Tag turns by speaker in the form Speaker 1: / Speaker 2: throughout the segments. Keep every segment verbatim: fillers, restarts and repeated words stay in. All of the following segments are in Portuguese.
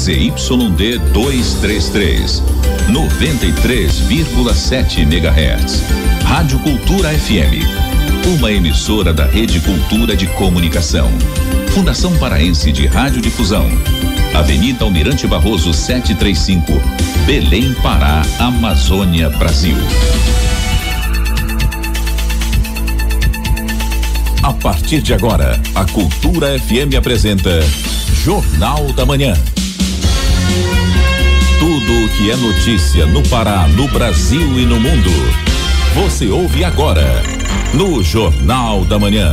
Speaker 1: Z Y D duzentos e trinta e três, noventa e três vírgula sete megahertz. Rádio Cultura F M, uma emissora da Rede Cultura de Comunicação. Fundação Paraense de Radiodifusão. Avenida Almirante Barroso setecentos e trinta e cinco, Belém, Pará, Amazônia, Brasil. A partir de agora, a Cultura F M apresenta Jornal da Manhã. Tudo o que é notícia no Pará, no Brasil e no mundo, você ouve agora no Jornal da Manhã.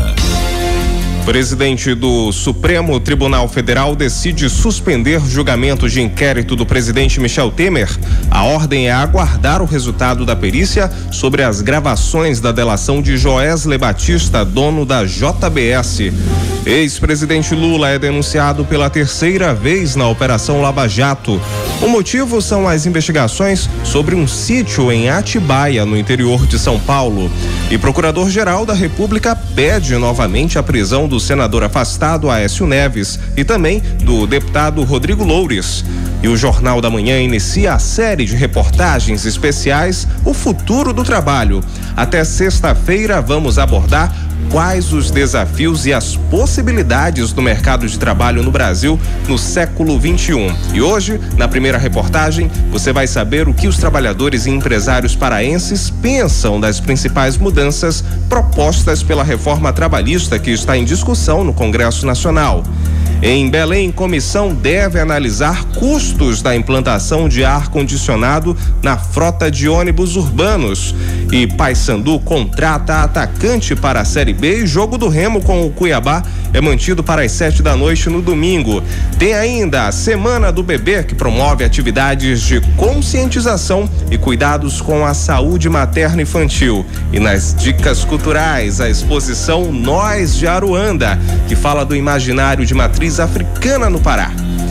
Speaker 2: Presidente do Supremo Tribunal Federal decide suspender julgamento de inquérito do presidente Michel Temer. A ordem é aguardar o resultado da perícia sobre as gravações da delação de Joesley Batista, dono da J B S. Ex-presidente Lula é denunciado pela terceira vez na Operação Lava Jato. O motivo são as investigações sobre um sítio em Atibaia, no interior de São Paulo. E Procurador-Geral da República pede novamente a prisão do senador afastado Aécio Neves e também do deputado Rodrigo Loures. E o Jornal da Manhã inicia a série de reportagens especiais O Futuro do Trabalho. Até sexta-feira vamos abordar quais os desafios e as possibilidades do mercado de trabalho no Brasil no século vinte e um. E hoje, na primeira reportagem, você vai saber o que os trabalhadores e empresários paraenses pensam das principais mudanças propostas pela reforma trabalhista que está em discussão no Congresso Nacional. Em Belém, comissão deve analisar custos da implantação de ar-condicionado na frota de ônibus urbanos. E Paysandu contrata atacante para a Série B e jogo do Remo com o Cuiabá é mantido para as sete da noite no domingo. Tem ainda a Semana do Bebê, que promove atividades de conscientização e cuidados com a saúde materna infantil. E nas dicas culturais, a exposição Nós de Aruanda, que fala do imaginário de matriz africana no Pará.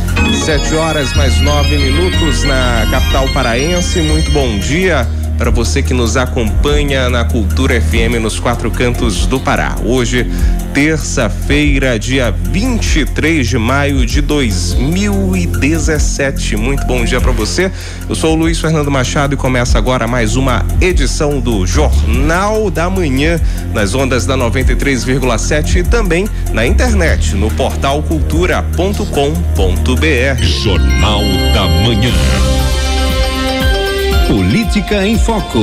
Speaker 2: Sete horas mais nove minutos na capital paraense. Muito bom dia para você que nos acompanha na Cultura F M nos quatro cantos do Pará. Hoje, terça-feira, dia vinte e três de maio de dois mil e dezessete. Muito bom dia para você. Eu sou o Luiz Fernando Machado e começa agora mais uma edição do Jornal da Manhã nas ondas da noventa e três vírgula sete e também na internet no portal cultura ponto com ponto br.
Speaker 1: Jornal da Manhã. Política em Foco.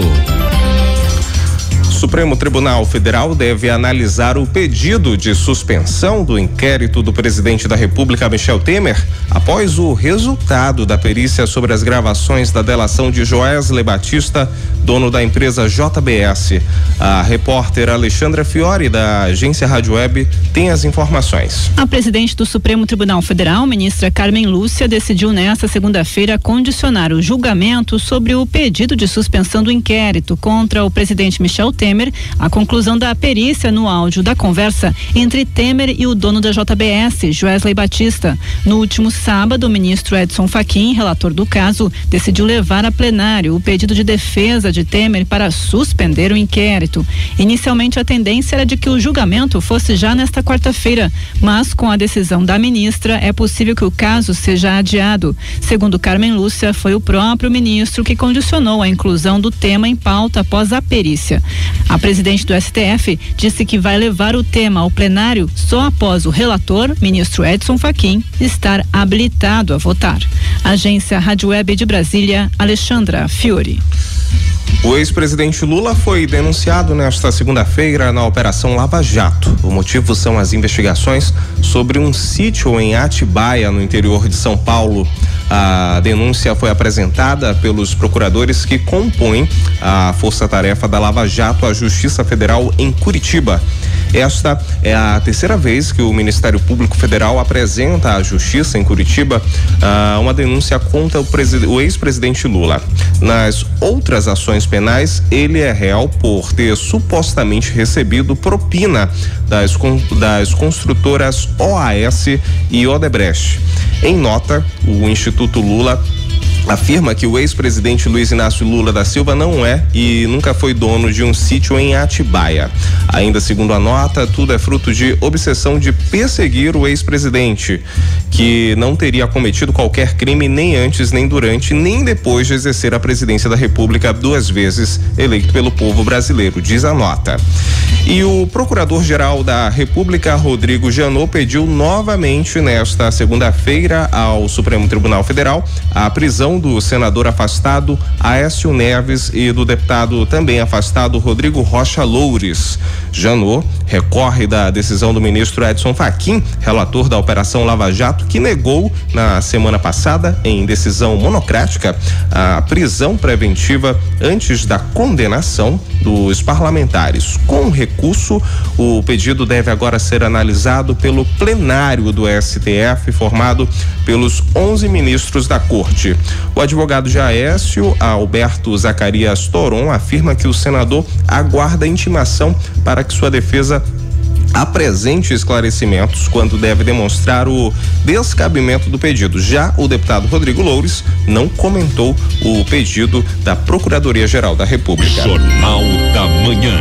Speaker 2: Supremo Tribunal Federal deve analisar o pedido de suspensão do inquérito do presidente da República, Michel Temer, após o resultado da perícia sobre as gravações da delação de Joesley Batista, dono da empresa J B S. A repórter Alexandra Fiore, da agência Rádio Web, tem as informações.
Speaker 3: A presidente do Supremo Tribunal Federal, ministra Carmen Lúcia, decidiu nesta segunda-feira condicionar o julgamento sobre o pedido de suspensão do inquérito contra o presidente Michel Temer a conclusão da perícia no áudio da conversa entre Temer e o dono da J B S, Joesley Batista. No último sábado, o ministro Edson Fachin, relator do caso, decidiu levar a plenário o pedido de defesa de Temer para suspender o inquérito. Inicialmente, a tendência era de que o julgamento fosse já nesta quarta-feira, mas com a decisão da ministra, é possível que o caso seja adiado. Segundo Carmen Lúcia, foi o próprio ministro que condicionou a inclusão do tema em pauta após a perícia. A presidente do S T F disse que vai levar o tema ao plenário só após o relator, ministro Edson Fachin, estar habilitado a votar. Agência Rádio Web de Brasília, Alexandra Fiore.
Speaker 2: O ex-presidente Lula foi denunciado nesta segunda-feira na Operação Lava Jato. O motivo são as investigações sobre um sítio em Atibaia, no interior de São Paulo. A denúncia foi apresentada pelos procuradores que compõem a força-tarefa da Lava Jato à Justiça Federal em Curitiba. Esta é a terceira vez que o Ministério Público Federal apresenta à Justiça em Curitiba uh, uma denúncia contra o, o ex-presidente Lula. Nas outras ações penais, ele é réu por ter supostamente recebido propina das, das construtoras O A S e Odebrecht. Em nota, o Instituto Lula afirma que o ex-presidente Luiz Inácio Lula da Silva não é e nunca foi dono de um sítio em Atibaia. Ainda segundo a nota, tudo é fruto de obsessão de perseguir o ex-presidente, que não teria cometido qualquer crime nem antes, nem durante, nem depois de exercer a presidência da República duas vezes eleito pelo povo brasileiro, diz a nota. E o procurador-geral da República, Rodrigo Janot, pediu novamente nesta segunda-feira ao Supremo Tribunal Federal a prisão do senador afastado Aécio Neves e do deputado também afastado Rodrigo Rocha Loures. Janot recorre da decisão do ministro Edson Fachin, relator da Operação Lava Jato, que negou na semana passada, em decisão monocrática, a prisão preventiva antes da condenação dos parlamentares. Com recurso, o pedido deve agora ser analisado pelo plenário do S T F, formado pelos onze ministros da corte. O advogado de Aécio, Alberto Zacarias Toron, afirma que o senador aguarda intimação para que sua defesa apresente esclarecimentos quando deve demonstrar o descabimento do pedido. Já o deputado Rodrigo Loures não comentou o pedido da Procuradoria-Geral da República.
Speaker 1: Jornal da Manhã.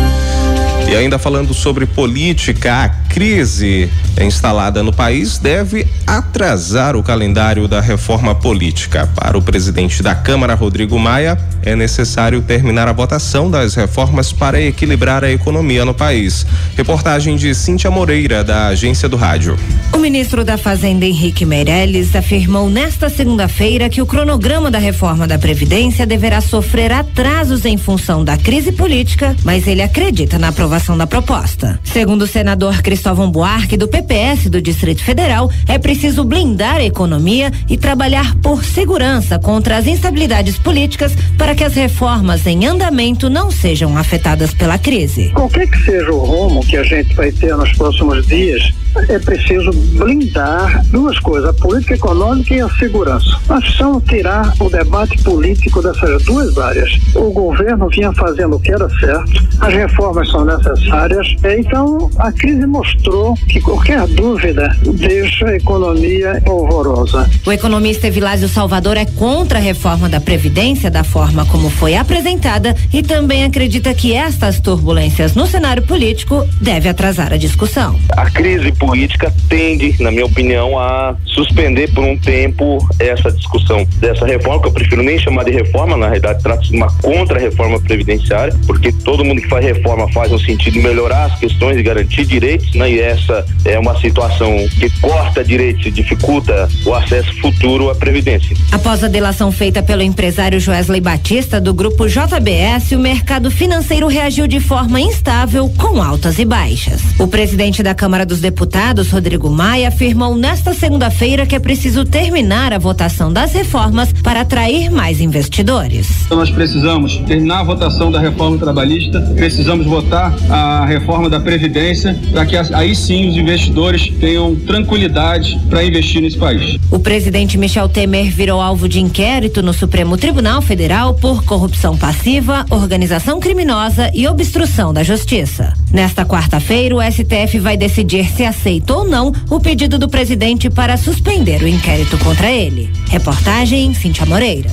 Speaker 2: E ainda falando sobre política, a crise instalada no país deve atrasar o calendário da reforma política. Para o presidente da Câmara, Rodrigo Maia, é necessário terminar a votação das reformas para equilibrar a economia no país. Reportagem de Cíntia Moreira, da Agência do Rádio.
Speaker 4: O ministro da Fazenda, Henrique Meirelles, afirmou nesta segunda-feira que o cronograma da reforma da Previdência deverá sofrer atrasos em função da crise política, mas ele acredita na aprovação da proposta. Segundo o senador Cristóvão Buarque, do P P S do Distrito Federal, é preciso blindar a economia e trabalhar por segurança contra as instabilidades políticas para que as reformas em andamento não sejam afetadas pela crise.
Speaker 5: Qualquer que seja o rumo que a gente vai ter nos próximos dias, é preciso blindar duas coisas, a política econômica e a segurança. Nós precisamos tirar o debate político dessas duas áreas. O governo vinha fazendo o que era certo, as reformas são necessárias, então a crise mostrou que qualquer dúvida deixa a economia polvorosa.
Speaker 4: O economista Evilásio Salvador é contra a reforma da Previdência da forma como foi apresentada e também acredita que estas turbulências no cenário político devem atrasar a discussão.
Speaker 6: A crise política tende, na minha opinião, a suspender por um tempo essa discussão dessa reforma, que eu prefiro nem chamar de reforma, na realidade trata-se de uma contra-reforma previdenciária, porque todo mundo que faz reforma faz no sentido de melhorar as questões e garantir direitos, né? E essa é uma situação que corta direitos e dificulta o acesso futuro à Previdência.
Speaker 4: Após a delação feita pelo empresário Joesley Batista do grupo J B S, o mercado financeiro reagiu de forma instável, com altas e baixas. O presidente da Câmara dos Deputados, Rodrigo Maia, afirmou nesta segunda-feira que é preciso terminar a votação das reformas para atrair mais investidores.
Speaker 7: Então nós precisamos terminar a votação da reforma trabalhista, precisamos votar a reforma da Previdência para que aí sim os investidores tenham tranquilidade para investir nesse país.
Speaker 4: O presidente Michel Temer virou alvo de inquérito no Supremo Tribunal Federal por corrupção passiva, organização criminosa e obstrução da justiça. Nesta quarta-feira, o S T F vai decidir se aceita ou não o pedido do presidente para suspender o inquérito contra ele. Reportagem Cíntia Moreira.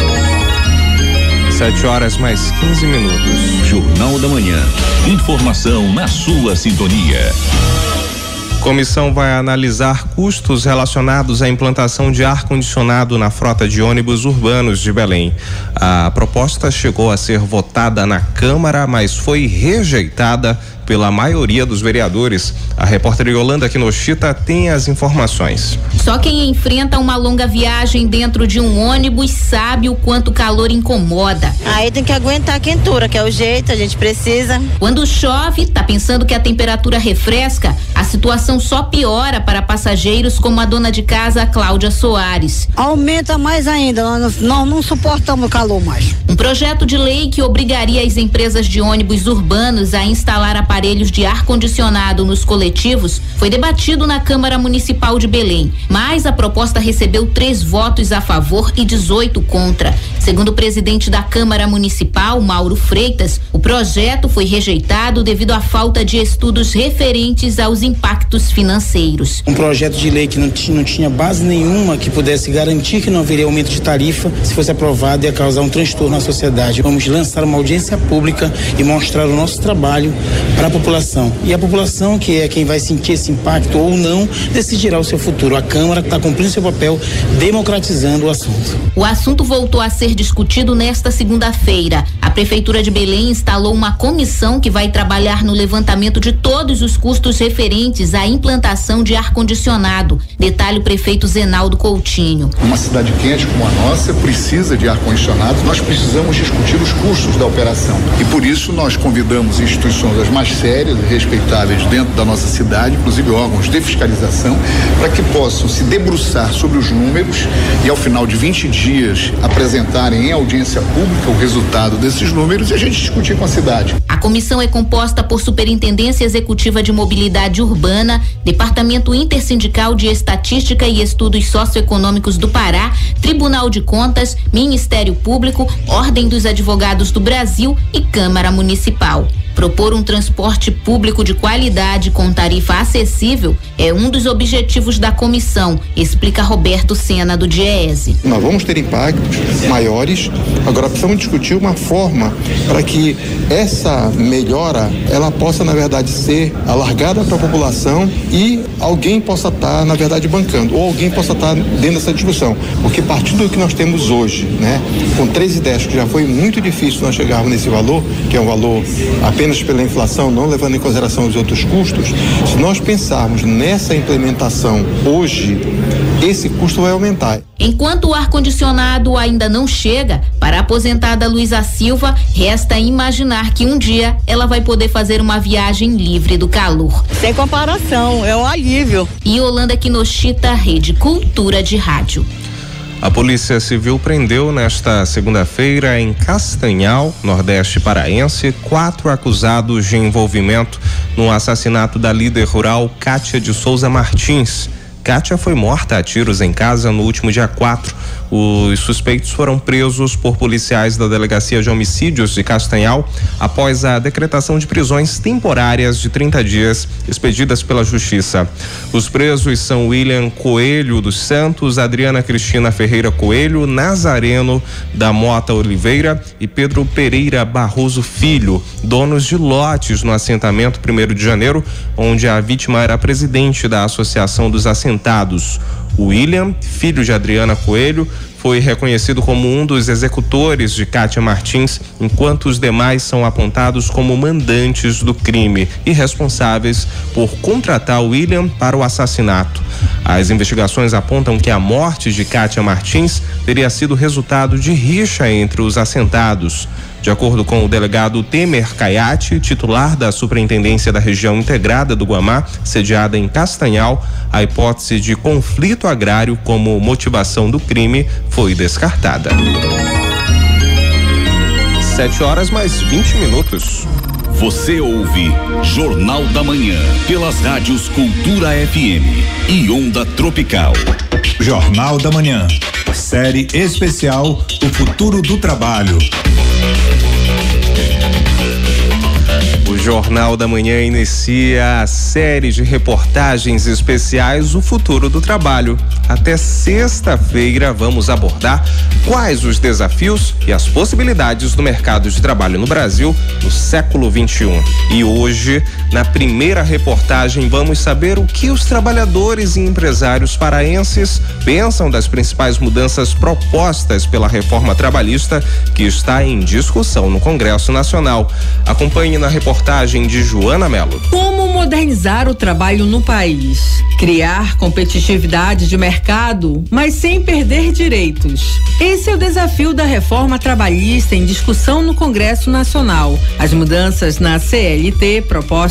Speaker 2: Sete horas mais quinze minutos.
Speaker 1: Jornal da Manhã. Informação na sua sintonia.
Speaker 2: Comissão vai analisar custos relacionados à implantação de ar-condicionado na frota de ônibus urbanos de Belém. A proposta chegou a ser votada na Câmara, mas foi rejeitada pela maioria dos vereadores. A repórter Yolanda Kinoshita tem as informações.
Speaker 8: Só quem enfrenta uma longa viagem dentro de um ônibus sabe o quanto o calor incomoda.
Speaker 9: Aí tem que aguentar a quentura, que é o jeito, a gente precisa.
Speaker 8: Quando chove, tá pensando que a temperatura refresca, a situação só piora para passageiros como a dona de casa Cláudia Soares.
Speaker 10: Aumenta mais ainda, nós não, não suportamos o calor mais.
Speaker 8: Um projeto de lei que obrigaria as empresas de ônibus urbanos a instalar aparelhos aparelhos de ar-condicionado nos coletivos foi debatido na Câmara Municipal de Belém, mas a proposta recebeu três votos a favor e dezoito contra. Segundo o presidente da Câmara Municipal, Mauro Freitas, o projeto foi rejeitado devido à falta de estudos referentes aos impactos financeiros.
Speaker 11: Um projeto de lei que não tinha, não tinha base nenhuma que pudesse garantir que não haveria aumento de tarifa, se fosse aprovado, ia causar um transtorno na sociedade. Vamos lançar uma audiência pública e mostrar o nosso trabalho para a população. E a população, que é quem vai sentir esse impacto ou não, decidirá o seu futuro. A Câmara está cumprindo seu papel, democratizando o assunto.
Speaker 8: O assunto voltou a ser discutido nesta segunda-feira. A Prefeitura de Belém instalou uma comissão que vai trabalhar no levantamento de todos os custos referentes à implantação de ar-condicionado. Detalhe o prefeito Zenaldo Coutinho.
Speaker 12: Uma cidade quente como a nossa precisa de ar-condicionado. Nós precisamos discutir os custos da operação. E por isso nós convidamos instituições as mais sérias e respeitáveis dentro da nossa cidade, inclusive órgãos de fiscalização, para que possam se debruçar sobre os números e ao final de vinte dias apresentarem em audiência pública o resultado desses números e a gente discutir com a cidade.
Speaker 8: A comissão é composta por Superintendência Executiva de Mobilidade Urbana, Departamento Intersindical de Estatística e Estudos Socioeconômicos do Pará, Tribunal de Contas, Ministério Público, Ordem dos Advogados do Brasil e Câmara Municipal. Propor um transporte público de qualidade com tarifa acessível é um dos objetivos da comissão, explica Roberto Sena, do DIEESE.
Speaker 13: Nós vamos ter impactos maiores, agora precisamos discutir uma forma para que essa melhora, ela possa, na verdade, ser alargada para a população e alguém possa estar, na verdade, bancando, ou alguém possa estar dentro dessa discussão, porque partindo do que nós temos hoje, né, com treze e dez, que já foi muito difícil nós chegarmos nesse valor, que é um valor apenas pela inflação, não levando em consideração os outros custos, se nós pensarmos nessa implementação hoje, esse custo vai aumentar.
Speaker 8: Enquanto o ar-condicionado ainda não chega, para a aposentada Luísa Silva, resta imaginar que um dia ela vai poder fazer uma viagem livre do calor.
Speaker 10: Sem comparação, é um alívio.
Speaker 8: Yolanda Kinoshita, Rede Cultura de Rádio.
Speaker 2: A Polícia Civil prendeu nesta segunda-feira em Castanhal, Nordeste Paraense, quatro acusados de envolvimento no assassinato da líder rural Kátia de Souza Martins. Kátia foi morta a tiros em casa no último dia quatro. Os suspeitos foram presos por policiais da Delegacia de Homicídios de Castanhal após a decretação de prisões temporárias de trinta dias expedidas pela Justiça. Os presos são William Coelho dos Santos, Adriana Cristina Ferreira Coelho, Nazareno da Mota Oliveira e Pedro Pereira Barroso Filho, donos de lotes no assentamento primeiro de janeiro, onde a vítima era presidente da Associação dos Assentados. William, filho de Adriana Coelho, foi reconhecido como um dos executores de Kátia Martins, enquanto os demais são apontados como mandantes do crime e responsáveis por contratar William para o assassinato. As investigações apontam que a morte de Kátia Martins teria sido resultado de rixa entre os assentados. De acordo com o delegado Temer Caiate, titular da Superintendência da Região Integrada do Guamá, sediada em Castanhal, a hipótese de conflito agrário como motivação do crime foi descartada. Sete horas mais vinte minutos.
Speaker 1: Você ouve Jornal da Manhã pelas rádios Cultura F M e Onda Tropical.
Speaker 14: Jornal da Manhã, série especial O Futuro do Trabalho.
Speaker 2: O Jornal da Manhã inicia a série de reportagens especiais O Futuro do Trabalho. Até sexta-feira vamos abordar quais os desafios e as possibilidades do mercado de trabalho no Brasil no século vinte e um. E hoje, na primeira reportagem, vamos saber o que os trabalhadores e empresários paraenses pensam das principais mudanças propostas pela reforma trabalhista que está em discussão no Congresso Nacional. Acompanhe na reportagem de Joana Mello.
Speaker 15: Como modernizar o trabalho no país? Criar competitividade de mercado, mas sem perder direitos. Esse é o desafio da reforma trabalhista em discussão no Congresso Nacional. As mudanças na C L T propostas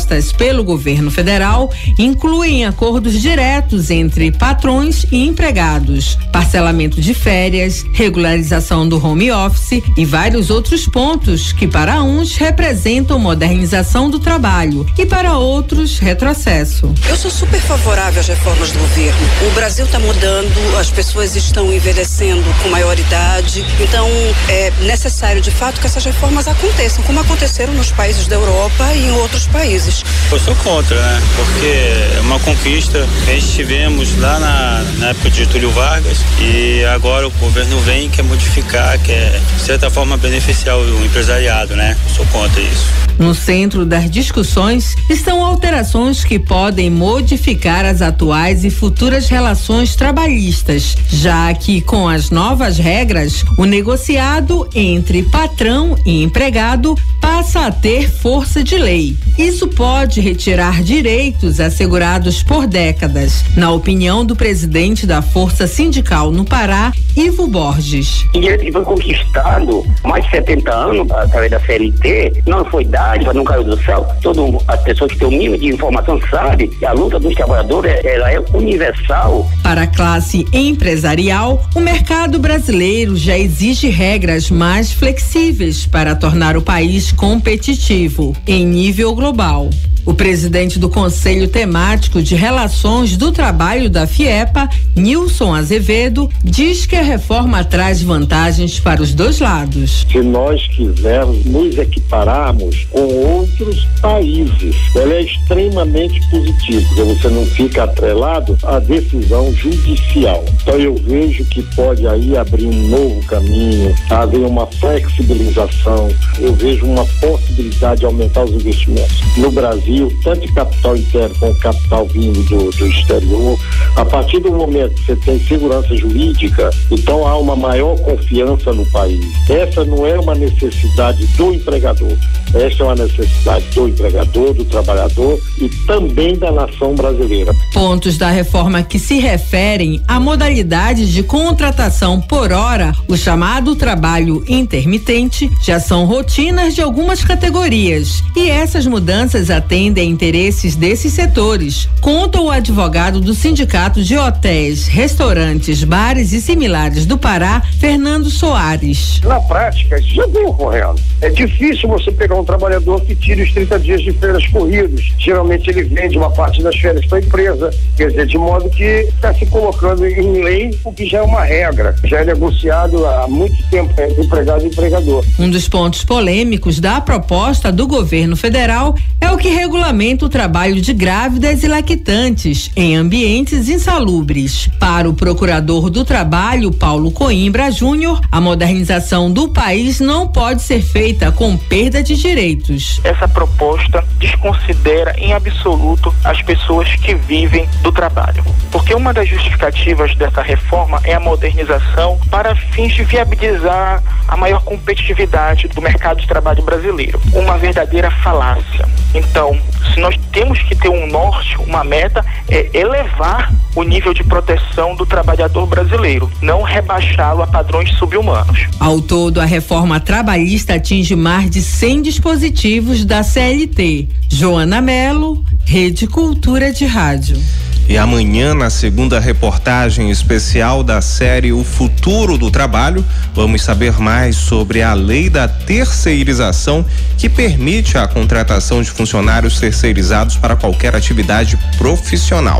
Speaker 15: propostas pelo governo federal incluem acordos diretos entre patrões e empregados, parcelamento de férias, regularização do home office e vários outros pontos que para uns representam modernização do trabalho e para outros retrocesso.
Speaker 16: Eu sou super favorável às reformas do governo. O Brasil está mudando, as pessoas estão envelhecendo com maior idade, então é necessário de fato que essas reformas aconteçam, como aconteceram nos países da Europa e em outros países.
Speaker 17: Eu sou contra, né? Porque é uma conquista que a gente tivemos lá na, na época de Getúlio Vargas e agora o governo vem e quer modificar, quer de certa forma beneficiar o empresariado, né? Eu sou contra isso.
Speaker 15: No centro das discussões estão alterações que podem modificar as atuais e futuras relações trabalhistas, já que com as novas regras, o negociado entre patrão e empregado passa a ter força de lei. Isso pode retirar direitos assegurados por décadas, na opinião do presidente da Força Sindical no Pará, Ivo Borges.
Speaker 18: E foi conquistado mais de setenta anos através da C L T, não foi dádiva, não caiu do céu. Todas as pessoas que têm o mínimo de informação sabem que a luta dos trabalhadores ela é universal.
Speaker 15: Para a classe empresarial, o mercado brasileiro já exige regras mais flexíveis para tornar o país competitivo em nível global. O presidente do Conselho Temático de Relações do Trabalho da FIEPA, Nilson Azevedo, diz que a reforma traz vantagens para os dois lados.
Speaker 19: Se nós quisermos nos equipararmos com outros países, ela é extremamente positiva, porque você não fica atrelado à decisão judicial. Então eu vejo que pode aí abrir um novo caminho, haver uma flexibilização, eu vejo uma possibilidade de aumentar os investimentos. No Brasil, tanto de capital interno como capital vindo do, do exterior, a partir do momento que você tem segurança jurídica, então há uma maior confiança no país. Essa não é uma necessidade do empregador, essa é uma necessidade do empregador, do trabalhador e também da nação brasileira.
Speaker 15: Pontos da reforma que se referem à modalidade de contratação por hora, o chamado trabalho intermitente, já são rotinas de algumas categorias e essas mudanças atendem a interesses desses setores, conta o advogado do Sindicato de Hotéis, Restaurantes, Bares e Similares do Pará, Fernando Soares.
Speaker 20: Na prática, isso já vem ocorrendo. É difícil você pegar um trabalhador que tire os trinta dias de férias corridos. Geralmente ele vende uma parte das férias para a empresa, quer dizer, de modo que está se colocando em lei o que já é uma regra, já é negociado há muito tempo entre empregado e empregador.
Speaker 15: Um dos pontos polêmicos da proposta do governo federal é o que regulamenta o trabalho de grávidas e lactantes em ambientes insalubres. Para o procurador do trabalho, Paulo Coimbra Júnior, a modernização do país não pode ser feita com perda de direitos.
Speaker 21: Essa proposta desconsidera em absoluto as pessoas que vivem do trabalho, porque uma das justificativas dessa reforma é a modernização para fins de viabilizar a maior competitividade do mercado de trabalho brasileiro. Uma verdadeira falácia. Então, se nós temos que ter um norte, uma meta, é elevar o nível de proteção do trabalhador brasileiro, não rebaixá-lo a padrões subhumanos.
Speaker 15: Ao todo, a reforma trabalhista atinge mais de cem dispositivos da C L T. Joana Melo, Rede Cultura de Rádio.
Speaker 2: E amanhã, na segunda reportagem especial da série O Futuro do Trabalho, vamos saber mais sobre a lei da terceirização que permite a contratação de funcionários terceirizados para qualquer atividade profissional.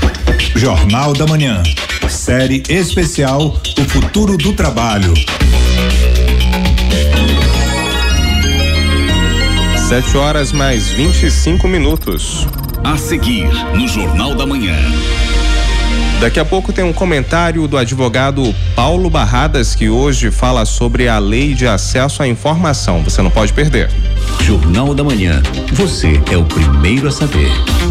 Speaker 14: Jornal da Manhã, série especial O Futuro do Trabalho.
Speaker 2: Sete horas mais vinte e cinco minutos.
Speaker 1: A seguir, no Jornal da Manhã.
Speaker 2: Daqui a pouco tem um comentário do advogado Paulo Barradas, que hoje fala sobre a lei de acesso à informação. Você não pode perder.
Speaker 1: Jornal da Manhã. Você é o primeiro a saber.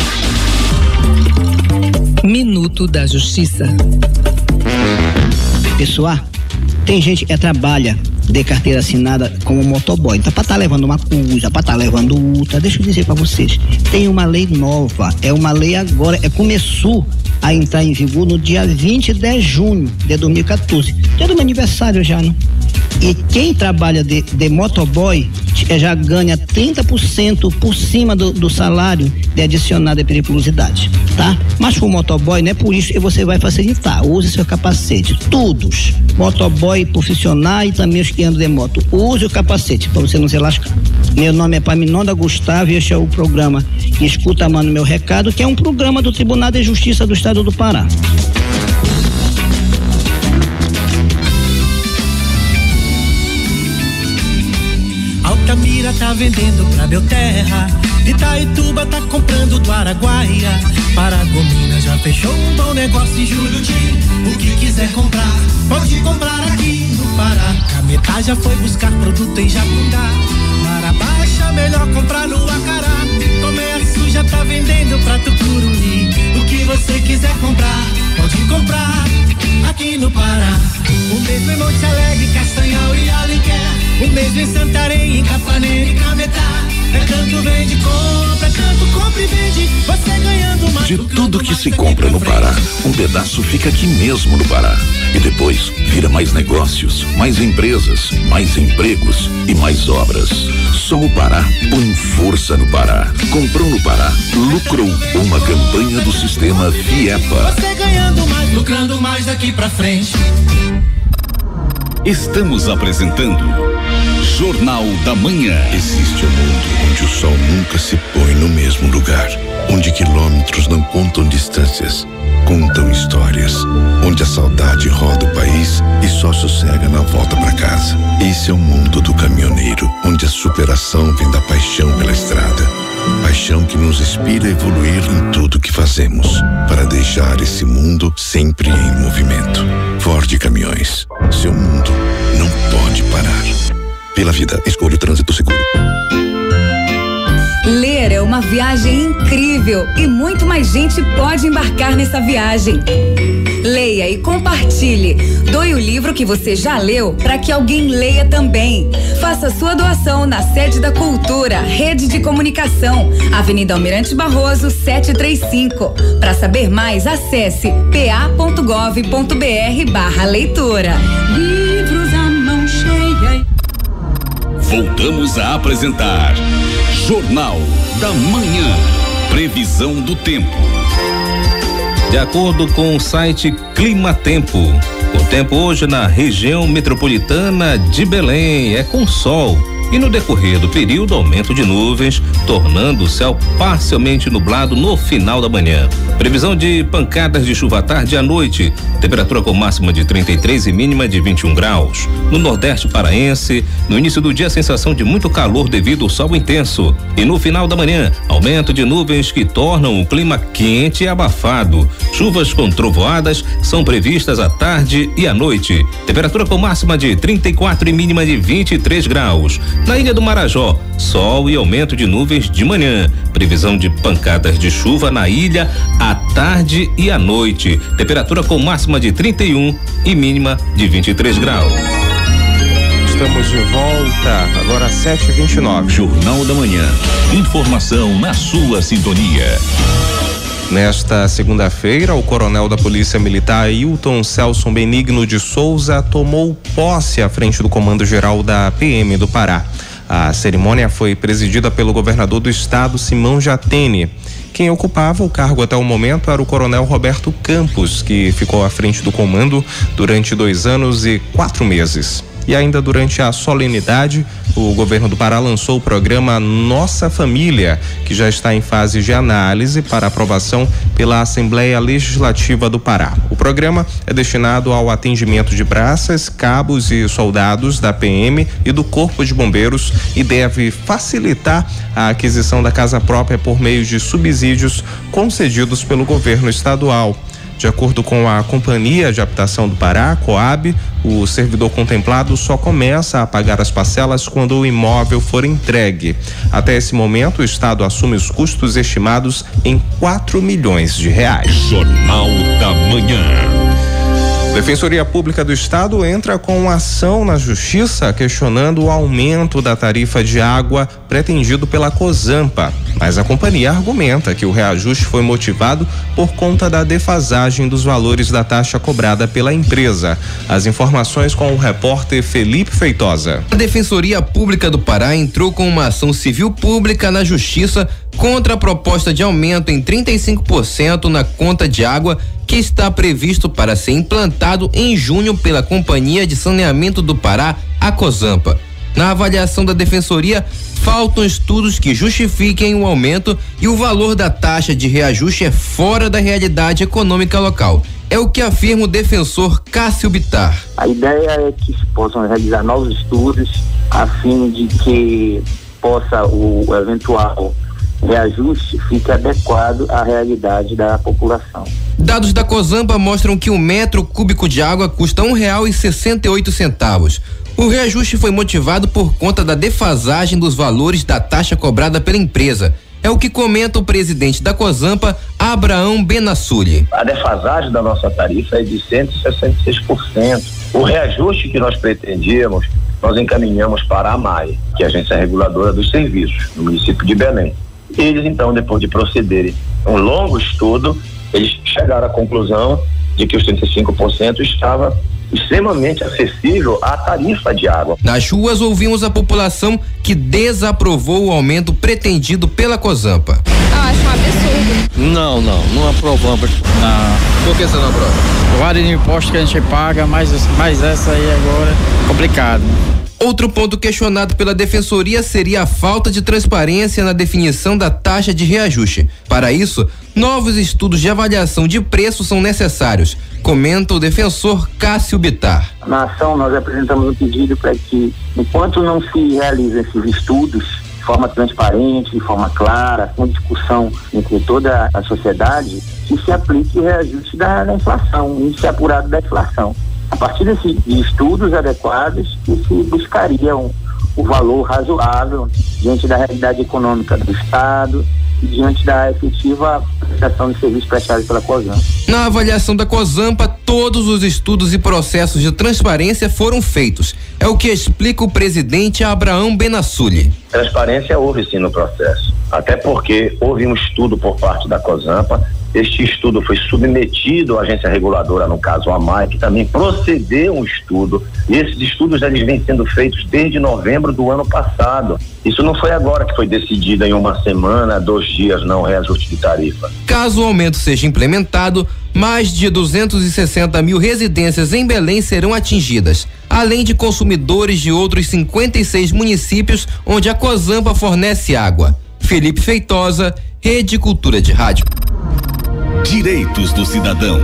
Speaker 22: Minuto da Justiça. Pessoal, tem gente que trabalha
Speaker 3: de carteira assinada como motoboy. Então, para estar tá levando uma coisa, para estar tá levando outra, deixa eu dizer para vocês, tem uma lei nova, é uma lei agora, é, começou a entrar em vigor no dia vinte de junho de dois mil e quatorze, dia do meu aniversário já, né? E quem trabalha de, de motoboy já ganha trinta por cento por cima do, do salário de adicionado de periculosidade, tá? Mas pro motoboy, não é por isso que você vai facilitar. Use seu capacete. Todos, motoboy profissional e também os que andam de moto, use o capacete para você não se lascar. Meu nome é Paminonda Gustavo e este é o programa Escuta, Mano, Meu Recado, que é um programa do Tribunal de Justiça do Estado do Pará.
Speaker 5: Altamira tá vendendo pra Belterra, Itaituba tá comprando do Araguaia, Paragominas já fechou um bom negócio em Juruti. O que quiser comprar, pode comprar aqui no Pará. Cametá já foi buscar produto em Jabundá, Marabaixa melhor comprar no Acará. Comércio já tá vendendo pra Tucuruí. O que você quiser comprar, pode comprar aqui no Pará. O mesmo em Monte Alegre, Castanhal e Alenquer, o mesmo em Santarém, em Capanema e Cametá. É tanto vende, compra, é tanto compra e vende, você ganhando mais.
Speaker 23: De tudo que se compra no Pará, um pedaço fica aqui mesmo no Pará. E depois vira mais negócios, mais empresas, mais empregos e mais obras. Só o Pará põe força no Pará. Comprou no Pará, lucrou. Uma campanha do sistema FIEPA.
Speaker 5: Você ganhando mais, lucrando mais daqui pra frente.
Speaker 1: Estamos apresentando Jornal da Manhã.
Speaker 24: Existe um mundo onde o sol nunca se põe no mesmo lugar, onde quilômetros não contam distâncias, contam histórias, onde a saudade roda o país e só sossega na volta para casa. Esse é o mundo do caminhoneiro, onde a superação vem da paixão pela estrada. Paixão que nos inspira a evoluir em tudo que fazemos, para deixar esse mundo sempre em movimento. Ford Caminhões, seu mundo não pode parar. Pela vida, escolha o trânsito seguro.
Speaker 25: Ler é uma viagem incrível e muito mais gente pode embarcar nessa viagem. Leia e compartilhe. Doe o livro que você já leu para que alguém leia também. Faça sua doação na sede da Cultura, Rede de Comunicação, Avenida Almirante Barroso, setecentos e trinta e cinco. Para saber mais, acesse pa ponto gov ponto br barra leitura. Livros à mão cheia.
Speaker 1: Voltamos a apresentar Jornal da Manhã. Previsão do tempo.
Speaker 2: De acordo com o site Clima Tempo, o tempo hoje na região metropolitana de Belém é com sol e no decorrer do período aumento de nuvens, tornando o céu parcialmente nublado no final da manhã. Previsão de pancadas de chuva à tarde e à noite, temperatura com máxima de trinta e três e mínima de vinte e um graus. No Nordeste paraense, no início do dia, sensação de muito calor devido ao sol intenso. E no final da manhã, aumento de nuvens que tornam o clima quente e abafado. Chuvas com trovoadas são previstas à tarde e à noite. Temperatura com máxima de trinta e quatro e mínima de vinte e três graus. Na Ilha do Marajó, sol e aumento de nuvens de manhã. Previsão de pancadas de chuva na ilha à tarde e à noite. Temperatura com máxima de trinta e um e mínima de vinte e três graus. Estamos de volta, agora sete e vinte e nove.
Speaker 1: Jornal da Manhã. Informação na sua sintonia.
Speaker 2: Nesta segunda-feira, o coronel da Polícia Militar Hilton Celso Benigno de Souza tomou posse à frente do Comando Geral da P M do Pará. A cerimônia foi presidida pelo governador do estado, Simão Jatene. Quem ocupava o cargo até o momento era o coronel Roberto Campos, que ficou à frente do comando durante dois anos e quatro meses. E ainda durante a solenidade, o governo do Pará lançou o programa Nossa Família, que já está em fase de análise para aprovação pela Assembleia Legislativa do Pará. O programa é destinado ao atendimento de braças, cabos e soldados da P M e do Corpo de Bombeiros e deve facilitar a aquisição da casa própria por meio de subsídios concedidos pelo governo estadual. De acordo com a Companhia de Habitação do Pará, Coab, o servidor contemplado só começa a pagar as parcelas quando o imóvel for entregue. Até esse momento, o Estado assume os custos estimados em quatro milhões de reais.
Speaker 1: Jornal da Manhã.
Speaker 2: Defensoria Pública do Estado entra com ação na Justiça questionando o aumento da tarifa de água pretendido pela Cozampa, mas a companhia argumenta que o reajuste foi motivado por conta da defasagem dos valores da taxa cobrada pela empresa. As informações com o repórter Felipe Feitosa.
Speaker 4: A Defensoria Pública do Pará entrou com uma ação civil pública na Justiça contra a proposta de aumento em trinta e cinco por cento na conta de água que está previsto para ser implantado em junho pela Companhia de Saneamento do Pará, a Cozampa. Na avaliação da Defensoria, faltam estudos que justifiquem o aumento e o valor da taxa de reajuste é fora da realidade econômica local. É o que afirma o defensor Cássio Bittar.
Speaker 6: A ideia é que se possam realizar novos estudos a fim de que possa o eventual reajuste fique adequado à realidade da população.
Speaker 4: Dados da Cozampa mostram que um metro cúbico de água custa um real e sessenta e oito centavos. O reajuste foi motivado por conta da defasagem dos valores da taxa cobrada pela empresa. É o que comenta o presidente da Cozampa, Abraão Benassuli.
Speaker 7: A defasagem da nossa tarifa é de cento e sessenta e seis por cento. O reajuste que nós pretendíamos, nós encaminhamos para a AMAE, que é a Agência Reguladora dos Serviços, no município de Belém. Eles, então, depois de procederem um longo estudo, eles chegaram à conclusão de que os trinta e cinco por cento estava extremamente acessível à tarifa de água.
Speaker 4: Nas ruas ouvimos a população que desaprovou o aumento pretendido pela Cozampa.
Speaker 9: Ah, acho um absurdo.
Speaker 11: Não, não, não aprovamos. Não.
Speaker 4: Por que você não aprova?
Speaker 11: Vários impostos que a gente paga, mas, mas essa aí agora é complicado.
Speaker 4: Outro ponto questionado pela Defensoria seria a falta de transparência na definição da taxa de reajuste. Para isso, novos estudos de avaliação de preço são necessários, comenta o defensor Cássio Bittar.
Speaker 6: Na ação, nós apresentamos um pedido para que, enquanto não se realizam esses estudos de forma transparente, de forma clara, com discussão entre toda a sociedade, que se aplique o reajuste da, da inflação, o índice apurado da inflação. A partir desses de estudos adequados, que se buscaria um, o valor razoável diante da realidade econômica do Estado e diante da efetiva prestação de serviços prestados pela Cozampa.
Speaker 4: Na avaliação da Cozampa, todos os estudos e processos de transparência foram feitos. É o que explica o presidente Abraão Benassuli.
Speaker 7: Transparência houve sim no processo, até porque houve um estudo por parte da Cozampa. Este estudo foi submetido à agência reguladora, no caso a AMAE, que também procedeu um estudo. E esses estudos eles vêm sendo feitos desde novembro do ano passado. Isso não foi agora que foi decidido em uma semana, dois dias, não reajuste de tarifa.
Speaker 4: Caso o aumento seja implementado, mais de duzentos e sessenta mil residências em Belém serão atingidas, além de consumidores de outros cinquenta e seis municípios onde a Cozampa fornece água. Felipe Feitosa, Rede Cultura de Rádio.
Speaker 1: Direitos do cidadão.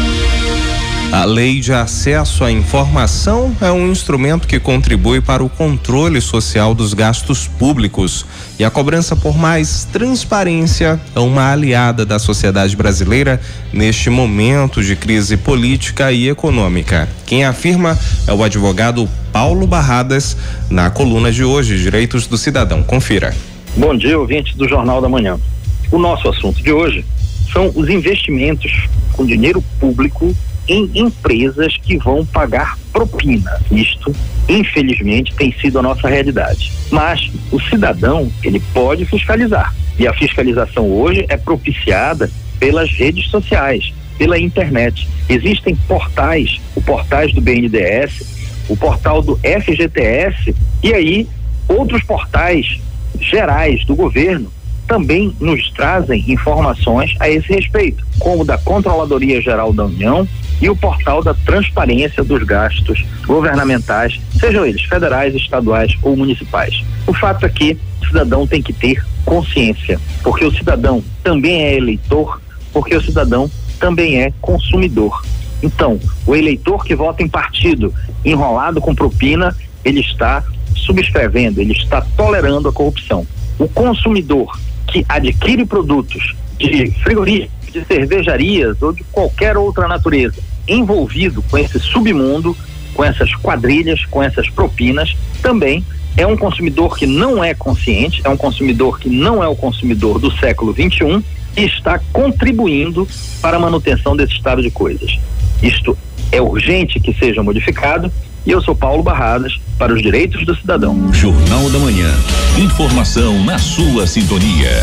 Speaker 2: A Lei de Acesso à Informação é um instrumento que contribui para o controle social dos gastos públicos, e a cobrança por mais transparência é uma aliada da sociedade brasileira neste momento de crise política e econômica. Quem afirma é o advogado Paulo Barradas, na coluna de hoje, Direitos do Cidadão. Confira.
Speaker 26: Bom dia, ouvintes do Jornal da Manhã. O nosso assunto de hoje são os investimentos com dinheiro público em empresas que vão pagar propina. Isto, infelizmente, tem sido a nossa realidade. Mas o cidadão, ele pode fiscalizar. E a fiscalização hoje é propiciada pelas redes sociais, pela internet. Existem portais, o portais do B N D E S, o portal do F G T S e aí outros portais gerais do governo também nos trazem informações a esse respeito, como o da Controladoria Geral da União e o portal da Transparência dos Gastos Governamentais, sejam eles federais, estaduais ou municipais. O fato é que o cidadão tem que ter consciência, porque o cidadão também é eleitor, porque o cidadão também é consumidor. Então, o eleitor que vota em partido enrolado com propina, ele está subscrevendo, ele está tolerando a corrupção. O consumidor que adquire produtos de frigoríficos, de cervejarias ou de qualquer outra natureza envolvido com esse submundo, com essas quadrilhas, com essas propinas, também é um consumidor que não é consciente, é um consumidor que não é o consumidor do século vinte e um e está contribuindo para a manutenção desse estado de coisas. Isto é urgente que seja modificado. E eu sou Paulo Barradas, para os direitos do cidadão.
Speaker 1: Jornal da Manhã. Informação na sua sintonia.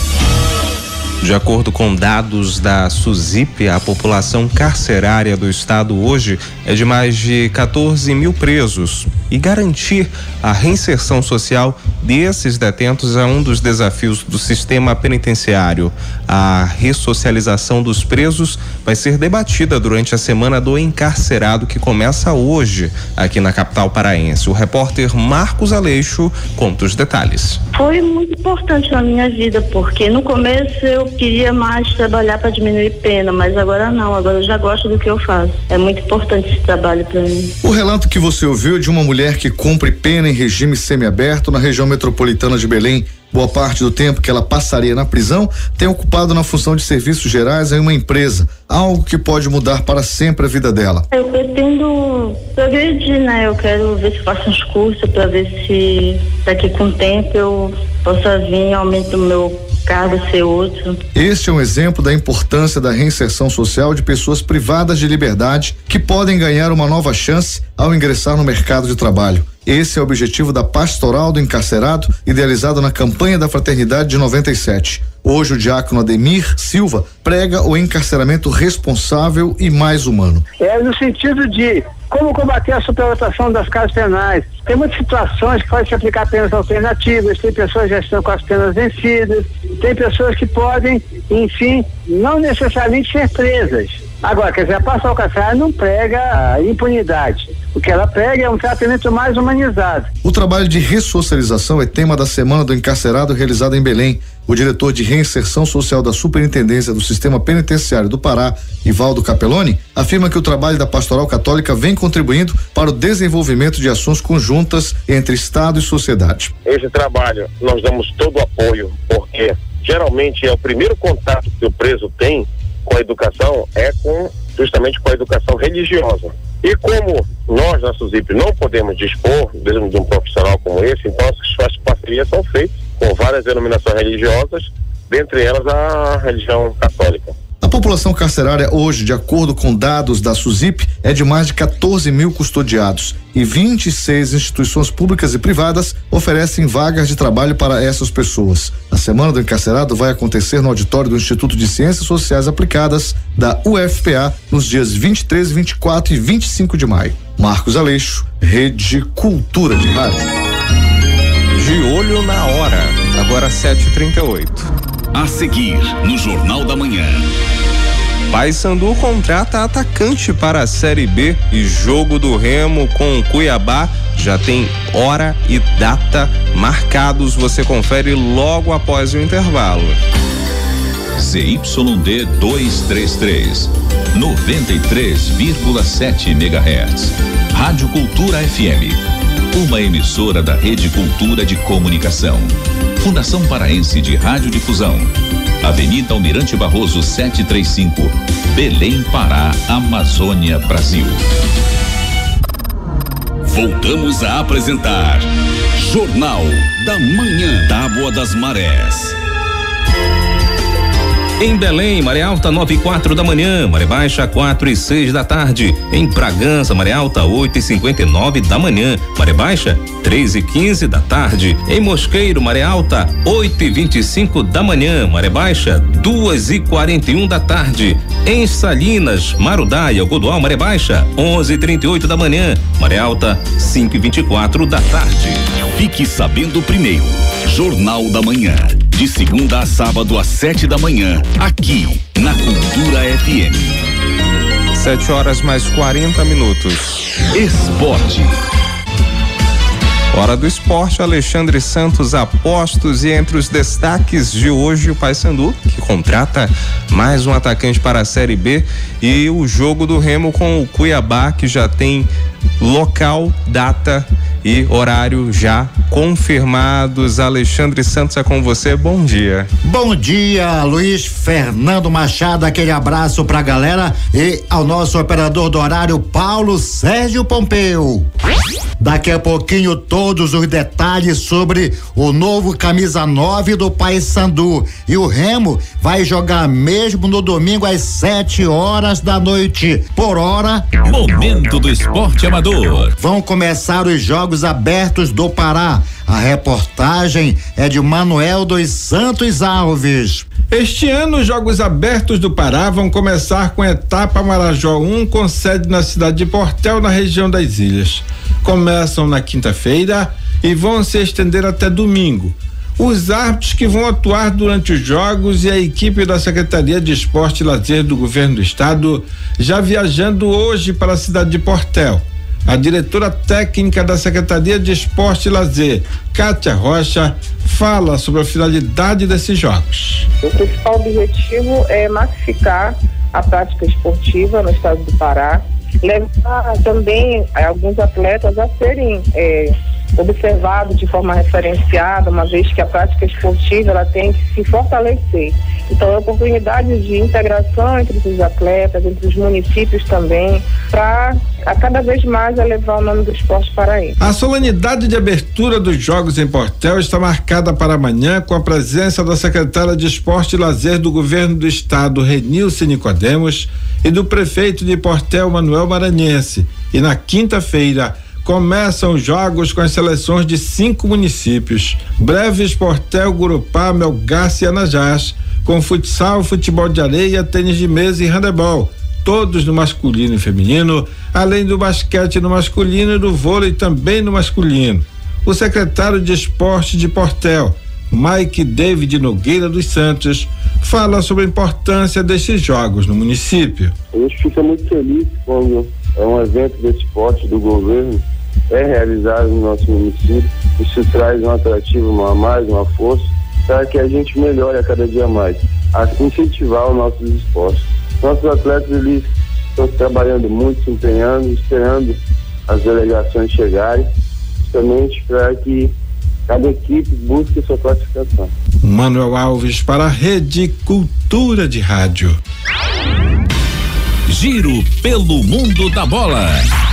Speaker 2: De acordo com dados da SUSIP, a população carcerária do estado hoje é de mais de quatorze mil presos. E garantir a reinserção social desses detentos é um dos desafios do sistema penitenciário. A ressocialização dos presos vai ser debatida durante a Semana do Encarcerado, que começa hoje aqui na capital paraense. O repórter Marcos Aleixo conta os detalhes.
Speaker 8: Foi muito importante na minha vida, porque no começo eu queria mais trabalhar para diminuir pena, mas agora não, agora eu já gosto do que eu faço. É muito importante esse trabalho para mim.
Speaker 10: O relato que você ouviu é de uma mulher que cumpre pena em regime semiaberto na região metropolitana de Belém. Boa parte do tempo que ela passaria na prisão tem ocupado na função de serviços gerais em uma empresa, algo que pode mudar para sempre a vida dela.
Speaker 8: Eu pretendo progredir, né? Eu quero ver se faço uns cursos para ver se daqui com o tempo eu possa vir, aumento o meu cargo, ser outro.
Speaker 10: Este é um exemplo da importância da reinserção social de pessoas privadas de liberdade que podem ganhar uma nova chance ao ingressar no mercado de trabalho. Esse é o objetivo da Pastoral do Encarcerado, idealizada na campanha da Fraternidade de noventa e sete. Hoje o diácono Ademir Silva prega o encarceramento responsável e mais humano.
Speaker 12: É no sentido de como combater a superlotação das casas penais. Tem muitas situações que podem se aplicar penas alternativas, tem pessoas que já estão com as penas vencidas, tem pessoas que podem, enfim, não necessariamente ser presas. Agora, quer dizer, a Pastoral Carcerária não prega a impunidade. O que ela prega é um tratamento mais humanizado.
Speaker 10: O trabalho de ressocialização é tema da Semana do Encarcerado realizada em Belém. O diretor de reinserção social da Superintendência do Sistema Penitenciário do Pará, Ivaldo Capelloni, afirma que o trabalho da Pastoral Católica vem contribuindo para o desenvolvimento de ações conjuntas entre Estado e sociedade.
Speaker 7: Esse trabalho nós damos todo o apoio, porque geralmente é o primeiro contato que o preso tem com a educação é com justamente com a educação religiosa. E como nós na SUSIP não podemos dispor mesmo de um profissional como esse, então as parcerias são feitas com várias denominações religiosas, dentre elas a religião católica.
Speaker 10: A população carcerária hoje, de acordo com dados da SUSIP, é de mais de quatorze mil custodiados e vinte e seis instituições públicas e privadas oferecem vagas de trabalho para essas pessoas. A Semana do Encarcerado vai acontecer no auditório do Instituto de Ciências Sociais Aplicadas da U F P A nos dias vinte e três, vinte e quatro e vinte e cinco de maio. Marcos Aleixo, Rede Cultura de Rádio.
Speaker 2: De olho na hora, agora sete e trinta e oito.
Speaker 23: A seguir, no Jornal da Manhã.
Speaker 2: Paysandu contrata atacante para a Série B e jogo do Remo com o Cuiabá já tem hora e data marcados. Você confere logo após o intervalo.
Speaker 1: Z Y D duzentos e trinta e três, noventa e três vírgula sete megahertz. Rádio Cultura F M. Uma emissora da Rede Cultura de Comunicação. Fundação Paraense de Radiodifusão. Avenida Almirante Barroso setecentos e trinta e cinco, Belém, Pará, Amazônia, Brasil.
Speaker 23: Voltamos a apresentar Jornal da Manhã. Tábua das Marés.
Speaker 13: Em Belém, maré alta nove e quatro da manhã, maré baixa quatro e seis da tarde. Em Bragança, maré alta oito e cinquenta e nove da manhã, maré baixa três e quinze da tarde. Em Mosqueiro, maré alta oito e vinte e cinco da manhã, maré baixa duas e quarenta e um da tarde. Em Salinas, Marudaia, Godoal, maré baixa onze e trinta e oito da manhã, maré alta cinco e vinte e quatro da tarde.
Speaker 23: Fique sabendo primeiro. Jornal da Manhã. De segunda a sábado às sete da manhã, aqui na Cultura F M.
Speaker 2: Sete horas mais quarenta minutos.
Speaker 23: Esporte.
Speaker 2: Hora do esporte, Alexandre Santos apostos, e entre os destaques de hoje o Paysandu, que contrata mais um atacante para a Série B, e o jogo do Remo com o Cuiabá, que já tem local, data e horário já confirmados. Alexandre Santos, é com você, bom dia.
Speaker 16: Bom dia, Luiz Fernando Machado, aquele abraço pra galera e ao nosso operador do horário, Paulo Sérgio Pompeu. Daqui a pouquinho todos os detalhes sobre o novo camisa nove do Paysandu. E o Remo vai jogar mesmo no domingo às sete horas da noite. Por hora.
Speaker 1: Momento do esporte amador.
Speaker 16: Vão começar os Jogos Abertos do Pará. A reportagem é de Manuel dos Santos Alves.
Speaker 15: Este ano, os Jogos Abertos do Pará vão começar com a etapa Marajó um, com sede na cidade de Portel, na região das Ilhas. Começam na quinta-feira e vão se estender até domingo. Os árbitros que vão atuar durante os jogos e a equipe da Secretaria de Esporte e Lazer do Governo do Estado já viajando hoje para a cidade de Portel. A diretora técnica da Secretaria de Esporte e Lazer, Kátia Rocha, fala sobre a finalidade desses jogos.
Speaker 17: O principal objetivo é massificar a prática esportiva no estado do Pará, levar também alguns atletas a serem é, observados de forma referenciada, uma vez que a prática esportiva ela tem que se fortalecer. Então, é oportunidade de integração entre os atletas, entre os municípios também, para a cada vez mais elevar o nome do esporte paraense.
Speaker 15: A solenidade de abertura dos Jogos em Portel está marcada para amanhã com a presença da secretária de Esporte e Lazer do Governo do Estado, Renilce Nicodemos, e do prefeito de Portel, Manuel Maranhense. E na quinta-feira começam os jogos com as seleções de cinco municípios: Breves, Portel, Gurupá, Melgaço e Anajás, com futsal, futebol de areia, tênis de mesa e handebol, todos no masculino e feminino, além do basquete no masculino e do vôlei também no masculino. O secretário de Esporte de Portel, Mike David Nogueira dos Santos, fala sobre a importância desses jogos no município.
Speaker 18: A gente fica muito feliz quando é um evento de esporte do governo é realizado no nosso município. Isso traz um atrativo a mais, uma força, para que a gente melhore a cada dia mais, a incentivar os nossos esportes. Nossos atletas, eles estão trabalhando muito, se empenhando, esperando as delegações chegarem, justamente para que cada equipe busque sua classificação.
Speaker 15: Manuel Alves para a Rede Cultura de Rádio.
Speaker 1: Giro pelo mundo da bola.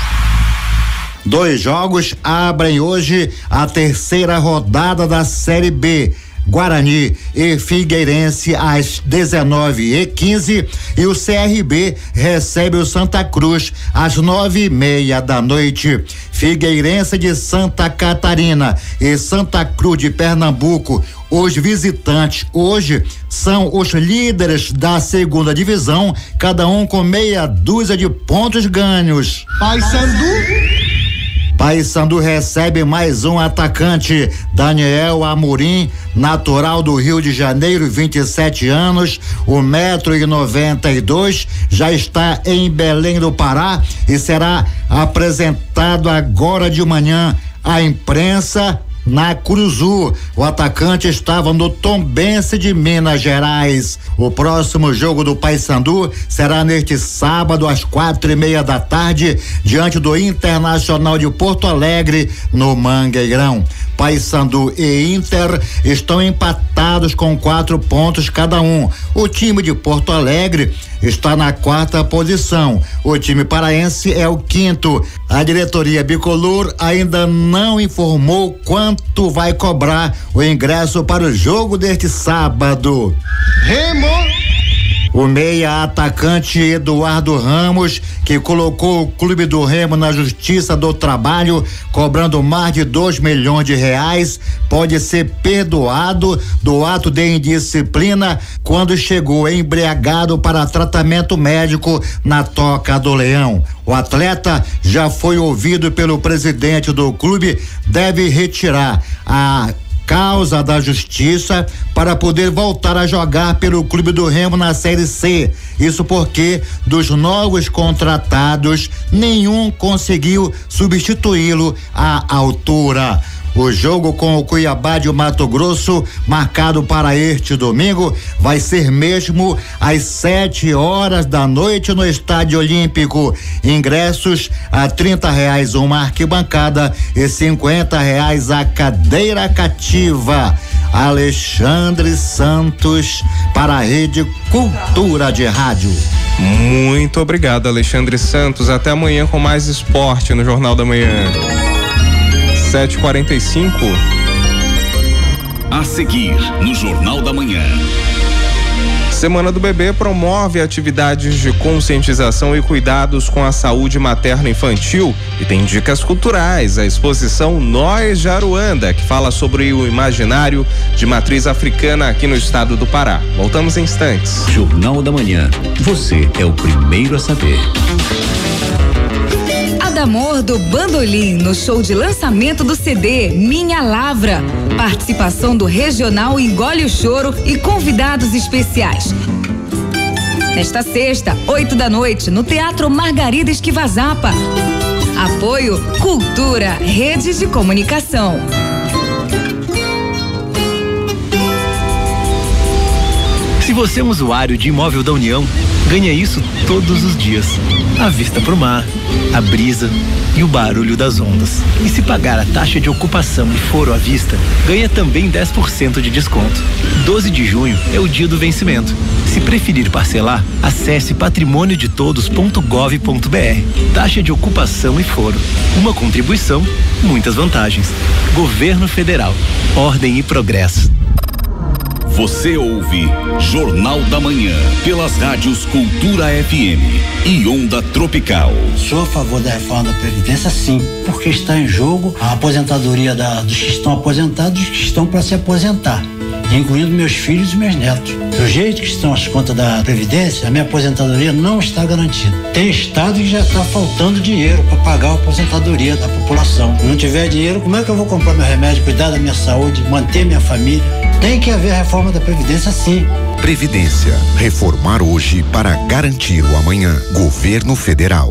Speaker 16: Dois jogos abrem hoje a terceira rodada da Série B. Guarani e Figueirense às dezenove e quinze e o C R B recebe o Santa Cruz às nove e meia da noite. Figueirense de Santa Catarina e Santa Cruz de Pernambuco, os visitantes hoje são os líderes da segunda divisão, cada um com meia dúzia de pontos ganhos.
Speaker 19: Paysandu
Speaker 16: Paysandu recebe mais um atacante, Daniel Amorim, natural do Rio de Janeiro, vinte e sete anos, um metro e noventa e dois, já está em Belém do Pará e será apresentado agora de manhã à imprensa na Curuzu. O atacante estava no Tombense de Minas Gerais. O próximo jogo do Paysandu será neste sábado às quatro e meia da tarde, diante do Internacional de Porto Alegre, no Mangueirão. Paysandu e Inter estão empatados com quatro pontos cada um. O time de Porto Alegre está na quarta posição. O time paraense é o quinto. A diretoria bicolor ainda não informou quanto vai cobrar o ingresso para o jogo deste sábado.
Speaker 19: Remo!
Speaker 16: O meia atacante Eduardo Ramos, que colocou o clube do Remo na Justiça do Trabalho, cobrando mais de dois milhões de reais, pode ser perdoado do ato de indisciplina quando chegou embriagado para tratamento médico na Toca do Leão. O atleta já foi ouvido pelo presidente do clube, deve retirar a causa da justiça para poder voltar a jogar pelo clube do Remo na Série C. Isso porque dos novos contratados, nenhum conseguiu substituí-lo à altura. O jogo com o Cuiabá de Mato Grosso, marcado para este domingo, vai ser mesmo às sete horas da noite no Estádio Olímpico. Ingressos a trinta reais uma arquibancada e cinquenta reais a cadeira cativa. Alexandre Santos para a Rede Cultura de Rádio.
Speaker 2: Muito obrigado, Alexandre Santos. Até amanhã com mais esporte no Jornal da Manhã. sete e quarenta e cinco.
Speaker 23: A seguir, no Jornal da Manhã.
Speaker 2: Semana do Bebê promove atividades de conscientização e cuidados com a saúde materno-infantil e tem dicas culturais. A exposição Nós de Aruanda, que fala sobre o imaginário de matriz africana aqui no estado do Pará. Voltamos em instantes.
Speaker 23: Jornal da Manhã. Você é o primeiro a saber.
Speaker 25: Adamor do Bandolim no show de lançamento do C D Minha Lavra. Participação do Regional Engole o Choro e convidados especiais. Nesta sexta, oito da noite, no Teatro Margarida Esquivazapa. Apoio Cultura, Rede de Comunicação.
Speaker 3: Se você é um usuário de imóvel da União, ganha isso todos os dias. A vista para o mar, a brisa e o barulho das ondas. E se pagar a taxa de ocupação e foro à vista, ganha também dez por cento de desconto. doze de junho é o dia do vencimento. Se preferir parcelar, acesse patrimônio de todos ponto gov ponto br. Taxa de ocupação e foro. Uma contribuição, muitas vantagens. Governo Federal. Ordem e progresso.
Speaker 23: Você ouve Jornal da Manhã pelas rádios Cultura F M e Onda Tropical.
Speaker 5: Sou a favor da reforma da Previdência, sim, porque está em jogo a aposentadoria da, dos que estão aposentados e dos que estão para se aposentar, incluindo meus filhos e meus netos. Do jeito que estão as contas da Previdência, a minha aposentadoria não está garantida. Tem estado que já está faltando dinheiro para pagar a aposentadoria da população. Se não tiver dinheiro, como é que eu vou comprar meu remédio, cuidar da minha saúde, manter minha família? Tem que haver reforma da Previdência, sim.
Speaker 24: Previdência. Reformar hoje para garantir o amanhã. Governo Federal.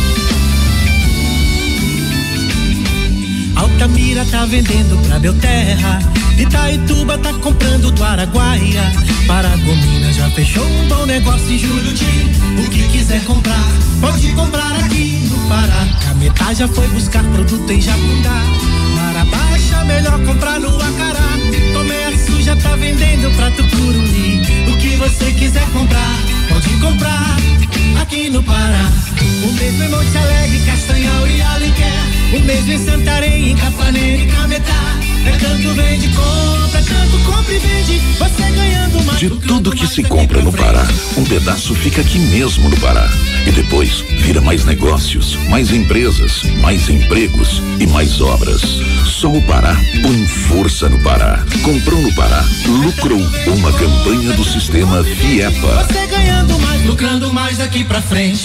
Speaker 14: Altamira tá vendendo pra Belterra, Itaituba tá comprando do Araguaia, Paragominas já fechou um bom negócio em Juruti. O que quiser comprar, pode comprar aqui no Pará. Cametá já foi buscar produto em Jabundá, Marabaixa melhor comprar no Acará. Comércio já tá vendendo pra Tucuruí. O que você quiser comprar, pode comprar aqui no Pará. O mesmo em Monte Alegre, Castanhal e Alenquer. O mesmo em Santarém, em Capanema e Cametá. É tanto vende, compra, tanto compra e vende. Você ganhando mais.
Speaker 23: De tudo que se compra no Pará, um pedaço fica aqui mesmo no Pará. E depois vira mais negócios, mais empresas, mais empregos e mais obras. Só o Pará põe força no Pará. Comprou no Pará, lucrou. Uma campanha do sistema FIEPA.
Speaker 14: Você ganhando mais, lucrando mais daqui pra frente.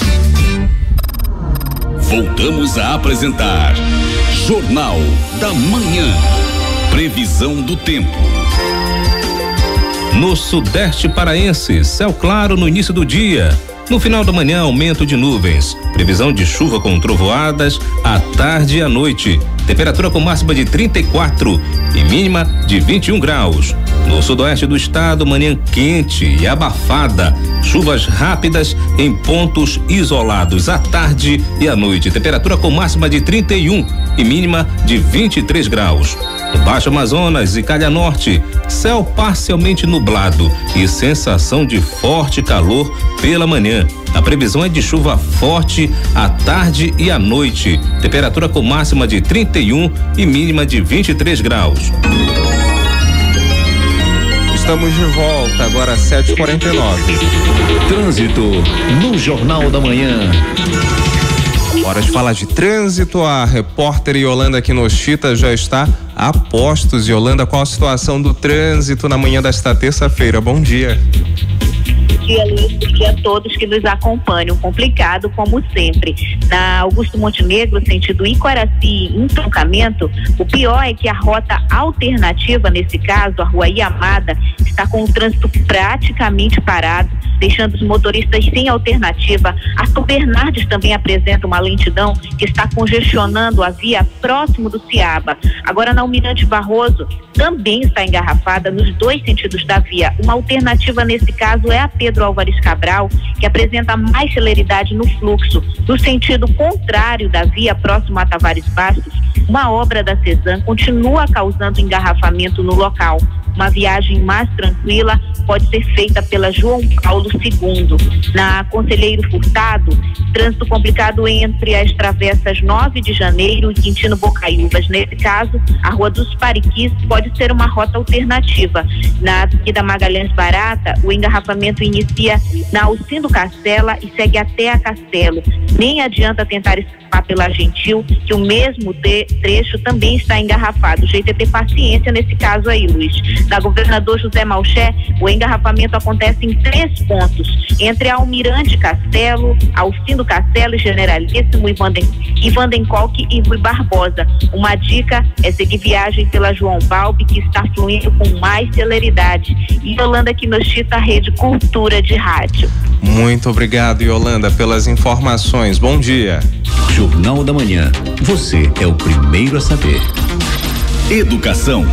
Speaker 23: Voltamos a apresentar Jornal da Manhã. Previsão do tempo.
Speaker 13: No sudeste paraense, céu claro no início do dia. No final da manhã, aumento de nuvens. Previsão de chuva com trovoadas à tarde e à noite. Temperatura com máxima de trinta e quatro e mínima de vinte e um graus. No sudoeste do estado, manhã quente e abafada. Chuvas rápidas em pontos isolados à tarde e à noite. Temperatura com máxima de trinta e um e mínima de vinte e três graus. No Baixo Amazonas e Calha Norte, céu parcialmente nublado e sensação de forte calor pela manhã. A previsão é de chuva forte à tarde e à noite. Temperatura com máxima de trinta e um e mínima de vinte e três graus.
Speaker 2: Estamos de volta, agora sete e quarenta e nove.
Speaker 23: Trânsito no Jornal da Manhã.
Speaker 2: Hora de falar de trânsito, a repórter Yolanda Kinoshita já está a postos. Yolanda, qual a situação do trânsito na manhã desta terça-feira? Bom dia.
Speaker 20: Bom dia, Luiz. Bom dia a todos que nos acompanham. Complicado, como sempre. Na Augusto Montenegro, sentido Iquaraci, entroncamento, o pior é que a rota alternativa, nesse caso, a Rua Iamada, está com o trânsito praticamente parado, deixando os motoristas sem alternativa. A São Bernardes também apresenta uma lentidão que está congestionando a via próximo do Ciaba. Agora, na Almirante Barroso, também está engarrafada nos dois sentidos da via. Uma alternativa, nesse caso, é a Pedro Álvares Cabral, que apresenta mais celeridade no fluxo. No sentido contrário da via, próximo a Tavares Bastos, uma obra da Cesan continua causando engarrafamento no local. uma viagem mais tranquila pode ser feita pela João Paulo segundo. Na Conselheiro Furtado, trânsito complicado entre as travessas nove de janeiro e Quintino Bocaiúvas. Nesse caso, a Rua dos Pariquis pode ser uma rota alternativa. Na Avenida Magalhães Barata, o engarrafamento inicia na Alcindo Castela e segue até a Castelo. Nem adianta tentar escapar pela Gentil, que o mesmo de, trecho também está engarrafado. O jeito é ter paciência nesse caso aí, Luiz. Na Governador José Malcher, o engarrafamento acontece em três pontos, entre Almirante Castelo, Alcindo Castelo e Generalíssimo, e Vanden, e Vandencoque e Rui Barbosa. Uma dica é seguir viagem pela João Balbi, que está fluindo com mais celeridade. E Yolanda Kinoshita, Rede Cultura de Rádio.
Speaker 2: Muito obrigado, Yolanda, pelas informações. Bom dia.
Speaker 1: Jornal da Manhã. Você é o primeiro a saber. Educação.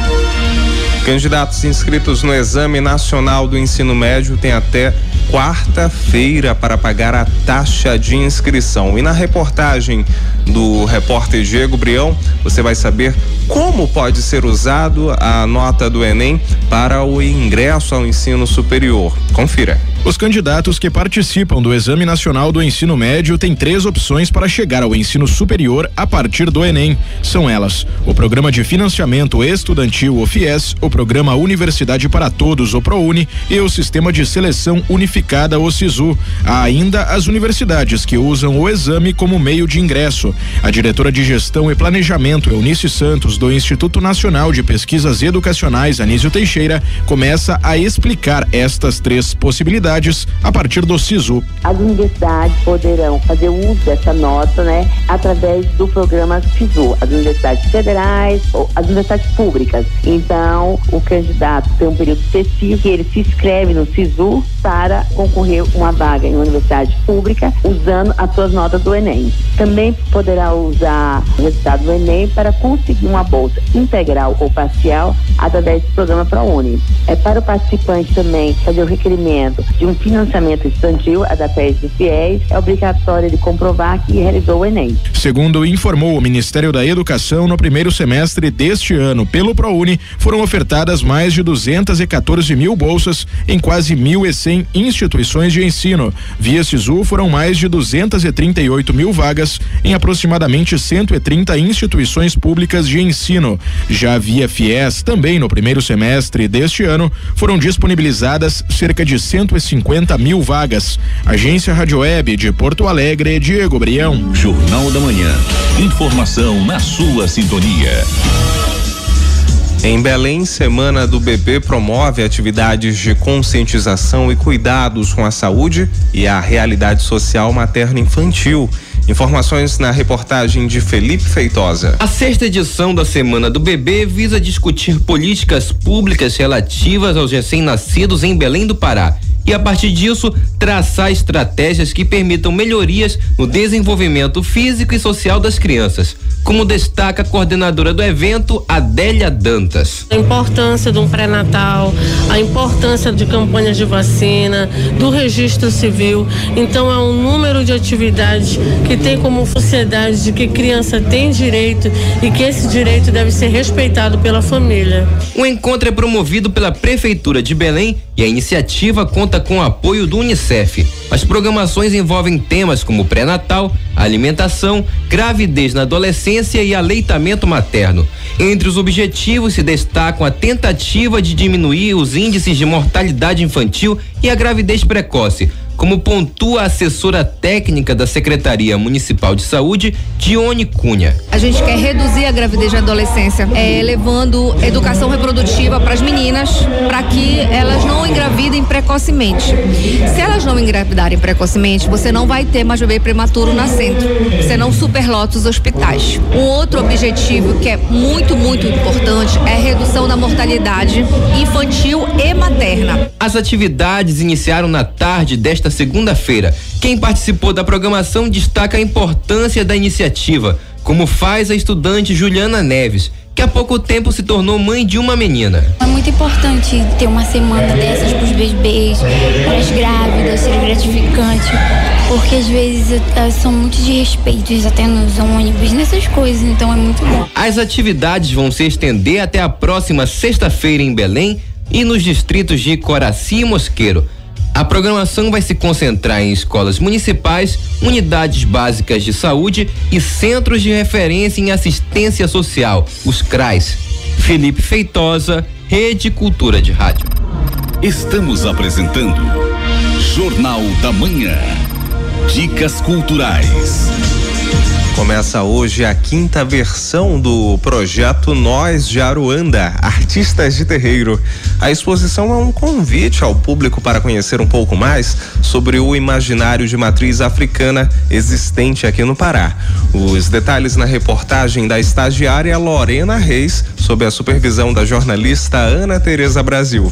Speaker 2: Candidatos inscritos no Exame Nacional do Ensino Médio têm até quarta-feira para pagar a taxa de inscrição. E na reportagem do repórter Diego Brião, você vai saber como pode ser usado a nota do Enem para o ingresso ao ensino superior. Confira.
Speaker 4: Os candidatos que participam do Exame Nacional do Ensino Médio têm três opções para chegar ao ensino superior a partir do Enem. São elas: o Programa de Financiamento Estudantil, o FIES, o Programa Universidade para Todos, o ProUni, e o Sistema de Seleção Unificada, o SISU. Há ainda as universidades que usam o exame como meio de ingresso. A diretora de Gestão e Planejamento, Eunice Santos, do Instituto Nacional de Pesquisas Educacionais, Anísio Teixeira, começa a explicar estas três possibilidades a partir do SISU.
Speaker 6: As universidades poderão fazer uso dessa nota, né, através do programa SISU, as universidades federais ou as universidades públicas. Então, o candidato tem um período específico e ele se inscreve no SISU para concorrer uma vaga em uma universidade pública usando as suas notas do Enem. Também poderá usar o resultado do Enem para conseguir uma bolsa integral ou parcial através do programa ProUni. É para o participante também fazer o requerimento de um financiamento estudantil através do FIES, é obrigatório ele comprovar que realizou o Enem.
Speaker 4: Segundo informou o Ministério da Educação, no primeiro semestre deste ano, pelo ProUni, foram ofertadas mais de duzentas e quatorze mil bolsas em quase mil e cem instituições de ensino. Via SISU foram mais de duzentas e trinta e oito mil vagas em aproximadamente cento e trinta instituições públicas de ensino. Já via FIES, também no primeiro semestre deste ano, foram disponibilizadas cerca de cento e cinquenta mil vagas. Agência Rádio Web de Porto Alegre, Diego Brião.
Speaker 1: Jornal da Manhã. Informação na sua sintonia.
Speaker 2: Em Belém, Semana do Bebê promove atividades de conscientização e cuidados com a saúde e a realidade social materno-infantil. Informações na reportagem de Felipe Feitosa.
Speaker 9: A sexta edição da Semana do Bebê visa discutir políticas públicas relativas aos recém-nascidos em Belém do Pará e, a partir disso, traçar estratégias que permitam melhorias no desenvolvimento físico e social das crianças, como destaca a coordenadora do evento, Adélia Dantas.
Speaker 11: A importância de um pré-natal, a importância de campanhas de vacina, do registro civil. Então, é um número de atividades que tem como sociedade de que criança tem direito e que esse direito deve ser respeitado pela família.
Speaker 9: O encontro é promovido pela Prefeitura de Belém e a iniciativa conta com o apoio do Unicef. As programações envolvem temas como pré-natal, alimentação, gravidez na adolescência e aleitamento materno. Entre os objetivos se destacam a tentativa de diminuir os índices de mortalidade infantil e a gravidez precoce, como pontua a assessora técnica da Secretaria Municipal de Saúde, Dione Cunha.
Speaker 21: A gente quer reduzir a gravidez na adolescência, é, levando educação reprodutiva para as meninas, para que elas não engravidem precocemente. Se elas não engravidarem precocemente, você não vai ter mais bebê prematuro nascendo, você não superlota os hospitais. Um outro objetivo que é muito, muito importante é a redução da mortalidade infantil e materna.
Speaker 9: As atividades iniciaram na tarde desta segunda-feira. Quem participou da programação destaca a importância da iniciativa, como faz a estudante Juliana Neves, que há pouco tempo se tornou mãe de uma menina.
Speaker 7: É muito importante ter uma semana dessas para os bebês, para as grávidas, ser gratificante, porque às vezes são muito desrespeitos até nos ônibus, nessas coisas, então é muito bom.
Speaker 9: As atividades vão se estender até a próxima sexta-feira em Belém e nos distritos de Coraci e Mosqueiro. A programação vai se concentrar em escolas municipais, unidades básicas de saúde e centros de referência em assistência social, os C R A S. Felipe Feitosa, Rede Cultura de Rádio.
Speaker 23: Estamos apresentando Jornal da Manhã. Dicas culturais.
Speaker 2: Começa hoje a quinta versão do projeto Nós de Aruanda, Artistas de Terreiro. A exposição é um convite ao público para conhecer um pouco mais sobre o imaginário de matriz africana existente aqui no Pará. Os detalhes na reportagem da estagiária Lorena Reis, sob a supervisão da jornalista Ana Tereza Brasil.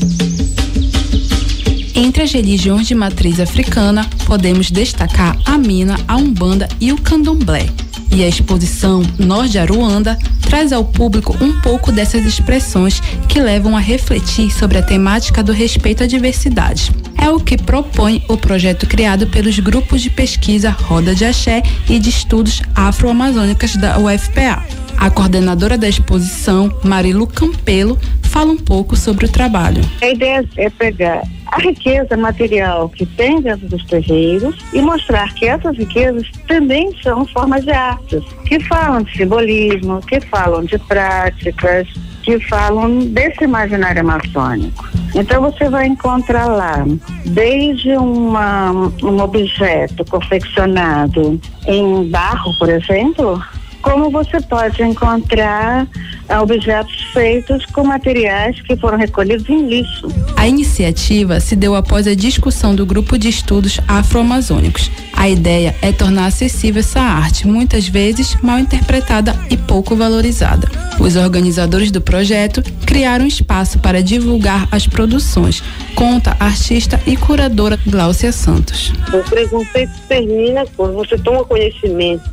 Speaker 8: Entre as religiões de matriz africana, podemos destacar a Mina, a Umbanda e o Candomblé. E a exposição Nós de Aruanda traz ao público um pouco dessas expressões que levam a refletir sobre a temática do respeito à diversidade. É o que propõe o projeto criado pelos grupos de pesquisa Roda de Axé e de Estudos Afro-Amazônicas da U F P A. A coordenadora da exposição, Marilu Campelo, fala um pouco sobre o trabalho.
Speaker 10: A ideia é pegar a riqueza material que tem dentro dos terreiros e mostrar que essas riquezas também são formas de artes, que falam de simbolismo, que falam de práticas, que falam desse imaginário amazônico. Então você vai encontrar lá desde uma, um objeto confeccionado em barro, por exemplo, como você pode encontrar objetos feitos com materiais que foram recolhidos em lixo.
Speaker 8: A iniciativa se deu após a discussão do grupo de estudos afro-amazônicos. A ideia é tornar acessível essa arte, muitas vezes mal interpretada e pouco valorizada. Os organizadores do projeto criaram um espaço para divulgar as produções, conta a artista e curadora Gláucia Santos.
Speaker 12: O preconceito termina quando você toma conhecimento.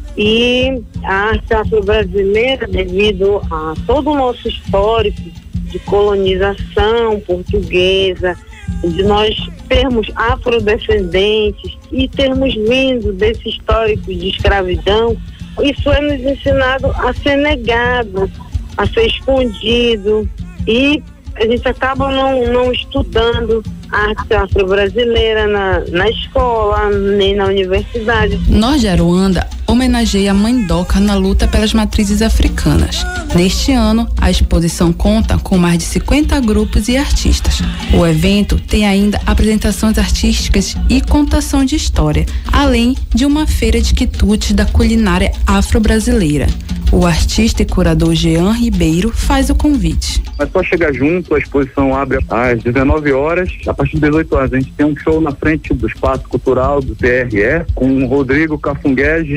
Speaker 12: E a arte afro-brasileira, devido a todo o nosso histórico de colonização portuguesa, de nós termos afrodescendentes e termos vindo desse histórico de escravidão, isso é nos ensinado a ser negado, a ser escondido, e a gente acaba não, não estudando a arte afro-brasileira na, na escola, nem na universidade.
Speaker 8: Nós de Aruanda homenageia a Mãe Doca na luta pelas matrizes africanas. Neste ano, a exposição conta com mais de cinquenta grupos e artistas. O evento tem ainda apresentações artísticas e contação de história, além de uma feira de quitutes da culinária afro-brasileira. O artista e curador Jean Ribeiro faz o convite.
Speaker 22: É só chegar junto, a exposição abre às dezenove horas. A partir das dezoito horas, a gente tem um show na frente do Espaço Cultural do T R E, com o Rodrigo Cafunguege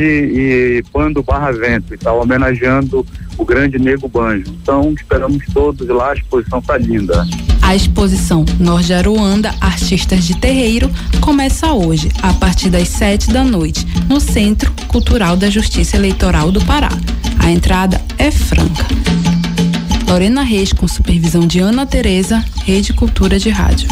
Speaker 22: e Bando Barra Vento, e tá homenageando o grande Nego Banjo. Então, esperamos todos lá, a exposição tá linda.
Speaker 8: A exposição Nós de Aruanda, Artistas de Terreiro, começa hoje, a partir das sete da noite, no Centro Cultural da Justiça Eleitoral do Pará. A entrada é franca. Lorena Reis, com supervisão de Ana Tereza, Rede Cultura de Rádio.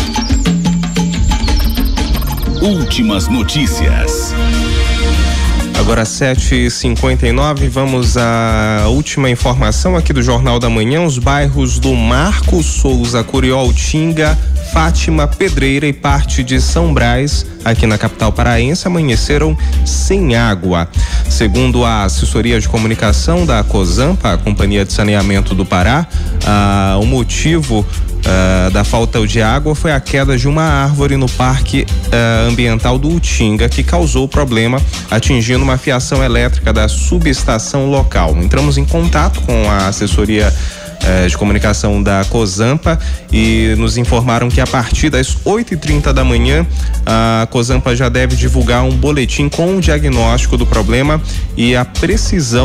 Speaker 23: Últimas notícias.
Speaker 2: Agora sete e cinquenta e nove, vamos à última informação aqui do Jornal da Manhã. Os bairros do Marco Souza, Curioltinga, Fátima, Pedreira e parte de São Brás, aqui na capital paraense, amanheceram sem água. Segundo a assessoria de comunicação da COSAMPA, a Companhia de Saneamento do Pará, ah, o motivo Uh, da falta de água foi a queda de uma árvore no Parque uh, Ambiental do Utinga, que causou problema, atingindo uma fiação elétrica da subestação local. Entramos em contato com a assessoria uh, de comunicação da COSAMPA e nos informaram que a partir das oito e trinta da manhã a COSAMPA já deve divulgar um boletim com o diagnóstico do problema e a precisão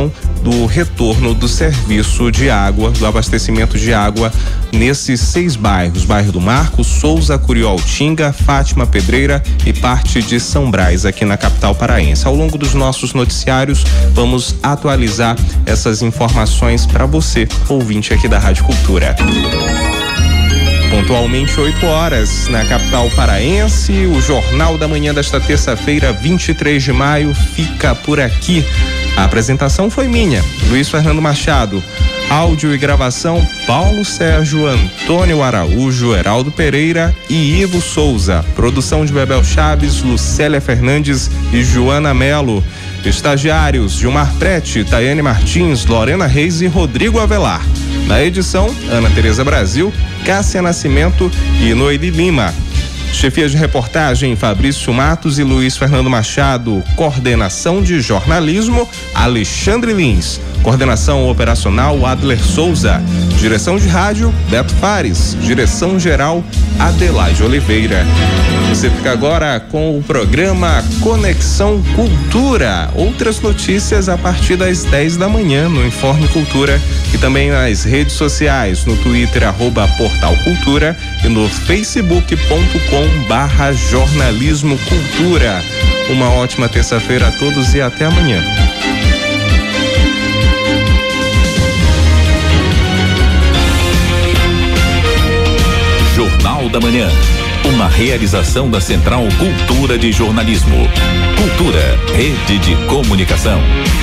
Speaker 2: do retorno do serviço de água, do abastecimento de água nesses seis bairros, bairro do Marco, Souza, Curioltinga, Fátima, Pedreira e parte de São Brás, aqui na capital paraense. Ao longo dos nossos noticiários, vamos atualizar essas informações para você, ouvinte aqui da Rádio Cultura. Pontualmente oito horas na capital paraense, o Jornal da Manhã desta terça-feira, vinte e três de maio, fica por aqui. A apresentação foi minha, Luiz Fernando Machado. Áudio e gravação, Paulo Sérgio, Antônio Araújo, Heraldo Pereira e Ivo Souza. Produção de Bebel Chaves, Lucélia Fernandes e Joana Melo. Estagiários, Gilmar Prete, Tayane Martins, Lorena Reis e Rodrigo Avelar. Na edição, Ana Tereza Brasil, Cássia Nascimento e Noeli Lima. Chefia de reportagem, Fabrício Matos e Luiz Fernando Machado. Coordenação de jornalismo, Alexandre Lins. Coordenação operacional, Adler Souza. Direção de rádio, Beto Fares. Direção geral, Adelaide Oliveira. Você fica agora com o programa Conexão Cultura. Outras notícias a partir das dez da manhã no Informe Cultura e também nas redes sociais, no Twitter, arroba Portal Cultura e no facebook ponto com barra jornalismo cultura. Uma ótima terça-feira a todos e até amanhã.
Speaker 1: Jornal da Manhã. Uma realização da Central Cultura de Jornalismo. Cultura, rede de comunicação.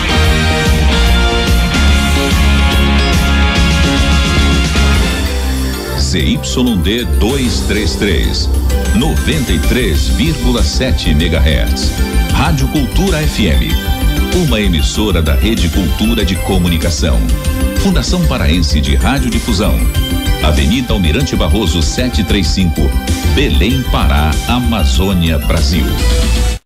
Speaker 1: Z Y D duzentos e trinta e três, noventa e três vírgula sete megahertz. Rádio Cultura F M. Uma emissora da Rede Cultura de Comunicação. Fundação Paraense de Radiodifusão. Avenida Almirante Barroso setecentos e trinta e cinco, Belém, Pará, Amazônia, Brasil.